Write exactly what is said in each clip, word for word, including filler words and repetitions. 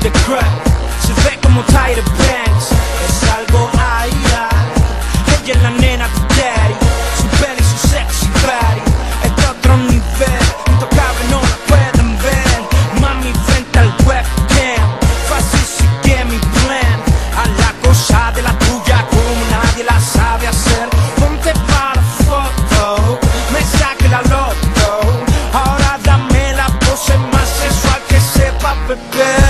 de crack, se ve como Tyra Banks. Es algo ay, ay. Ella es la nena de daddy, su belly, su sexy body. Es de otro nivel, intocable, no la pueden ver. Mami frente al webcam, fácil sigue mi plan. A la cosa de la tuya como nadie la sabe hacer. Ponte para foto, me saque la loto. Ahora dame la pose más sensual que sepa beber.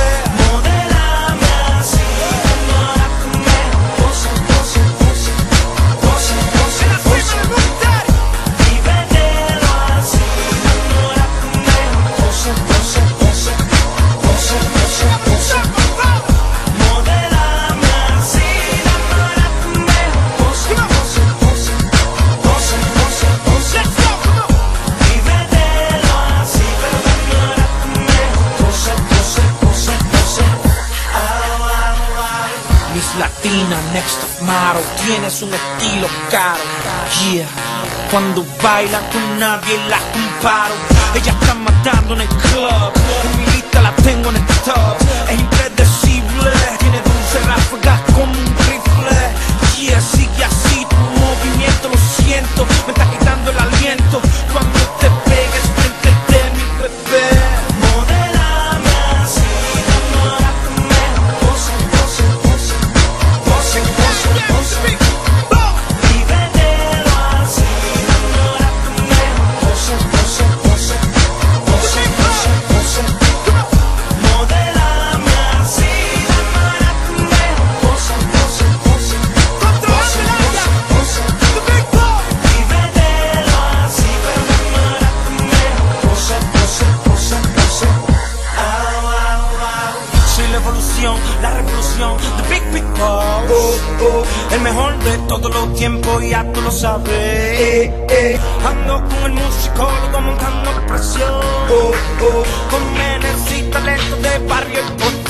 Latina, next of model, tienes un estilo caro, yeah. Cuando baila con nadie la comparo. Ella está matando en el club, en mi lista la tengo en el top. Es impredecible, tiene dulce ráfagas como un rifle. Yeah, sigue así tu movimiento, lo siento, me está quitando el aliento. Cuando te pegues frente de mi bebé. La revolución, the big big boss, oh, oh, el mejor de todos los tiempos, ya tú lo sabes. eh, eh. Ando con el musicólogo montando presión, oh, oh, con menes y talento de barrio y